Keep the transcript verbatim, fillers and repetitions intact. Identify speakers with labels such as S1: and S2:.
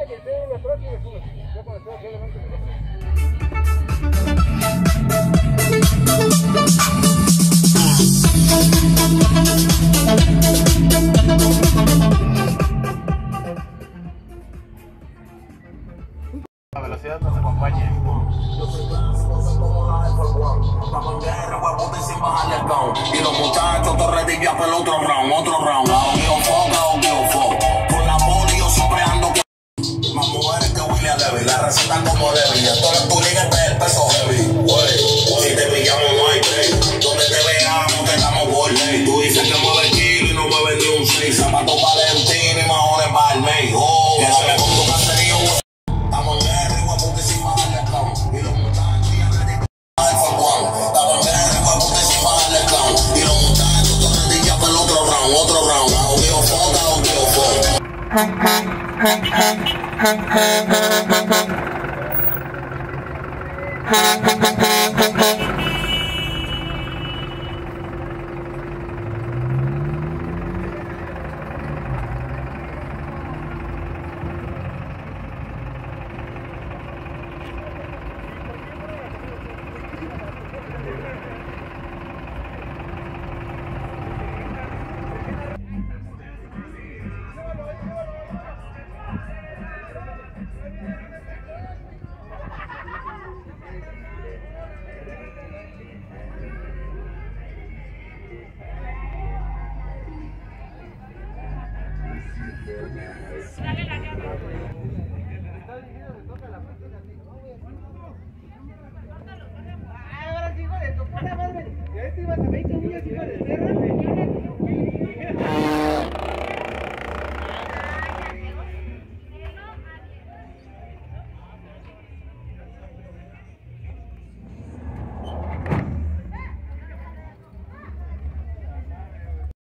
S1: que esté atrás y le subes. Ya cuando esté aquí adelante me toca.
S2: La velocidad nos acompaña.
S3: Estamos en guerra, huevos de sin bajarle el down. Y los muchachos te redillas por el otro round, otro round. Audio fuck, audio fuck. Con la poli yo siempre ando que más mujeres que William Levy. La receta como Levy. Esto es tu liga, este es el peso heavy. Wey, si te pillamos no hay break. Donde te veamos te damos por ley. Tú dices que mueve el kilo y no mueve ni un seis. Zapatos Valentín y mahones Balmain. Oh, quédame con tu caserío. Estamos en guerra, huevos de sin bajarle el down. Y los muchachos ya redillas. Estamos en guerra, huevos de sin bajarle el down. Y los muchachos te redillas por el otro round, otro round. Audio fuck, audio fuck.
S1: Ahora sí, hijo de tu puta madre. Ya te ibas a veinte millas, hijo de perra.